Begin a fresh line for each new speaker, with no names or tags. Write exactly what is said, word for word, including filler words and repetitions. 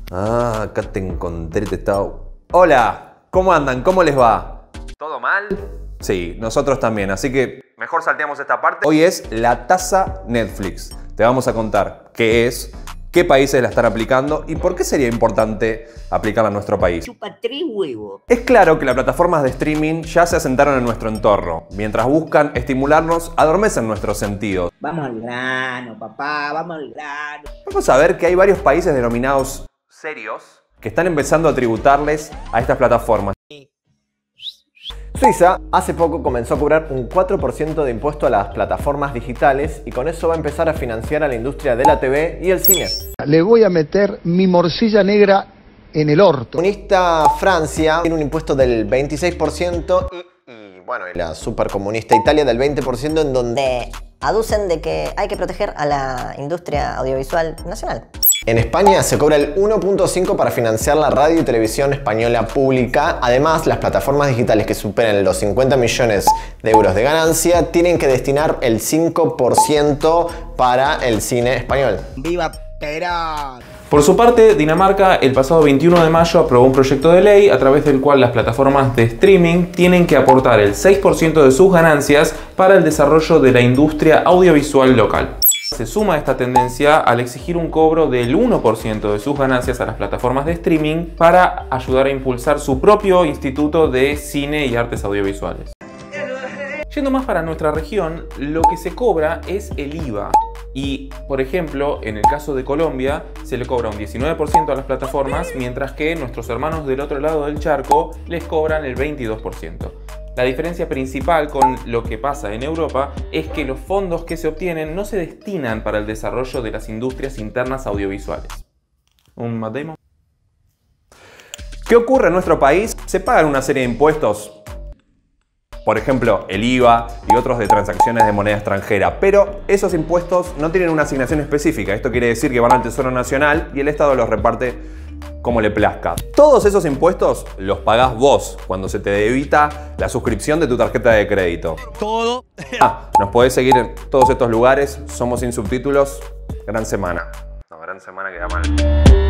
Ah, acá te encontré, te estaba... Hola, ¿cómo andan? ¿Cómo les va? ¿Todo mal? Sí, nosotros también, así que mejor salteamos esta parte. Hoy es la tasa Netflix. Te vamos a contar qué es, qué países la están aplicando y por qué sería importante aplicarla en nuestro país.
Chupa tres huevos.
Es claro que las plataformas de streaming ya se asentaron en nuestro entorno. Mientras buscan estimularnos, adormecen nuestros sentidos.
Vamos al grano, papá, vamos al grano.
Vamos a ver que hay varios países denominados serios que están empezando a tributarles a estas plataformas.
Suiza hace poco comenzó a cobrar un cuatro por ciento de impuesto a las plataformas digitales y con eso va a empezar a financiar a la industria de la T V y el cine.
Le voy a meter mi morcilla negra en el orto.
La comunista Francia tiene un impuesto del veintiséis por ciento y, y bueno, y la supercomunista Italia del veinte por ciento, en donde
De, aducen de que hay que proteger a la industria audiovisual nacional.
en España se cobra el uno punto cinco para financiar la radio y televisión española pública. Además, las plataformas digitales que superen los cincuenta millones de euros de ganancia tienen que destinar el cinco por ciento para el cine español.
¡Viva Perón!
Por su parte, Dinamarca el pasado veintiuno de mayo aprobó un proyecto de ley a través del cual las plataformas de streaming tienen que aportar el seis por ciento de sus ganancias para el desarrollo de la industria audiovisual local. Se suma esta tendencia al exigir un cobro del uno por ciento de sus ganancias a las plataformas de streaming para ayudar a impulsar su propio instituto de cine y artes audiovisuales. Yendo más para nuestra región, lo que se cobra es el I V A. Y, por ejemplo, en el caso de Colombia, se le cobra un diecinueve por ciento a las plataformas, mientras que nuestros hermanos del otro lado del charco les cobran el veintidós por ciento. La diferencia principal con lo que pasa en Europa es que los fondos que se obtienen no se destinan para el desarrollo de las industrias internas audiovisuales. ¿Un Matt Damon?
¿Qué ocurre en nuestro país? Se pagan una serie de impuestos, por ejemplo, el I V A y otros de transacciones de moneda extranjera, pero esos impuestos no tienen una asignación específica. Esto quiere decir que van al Tesoro Nacional y el Estado los reparte como le plazca. Todos esos impuestos los pagás vos cuando se te debita la suscripción de tu tarjeta de crédito.
Todo.
Ah, nos podés seguir en todos estos lugares. Somos Sin Subtítulos. Gran semana. No, gran semana queda mal.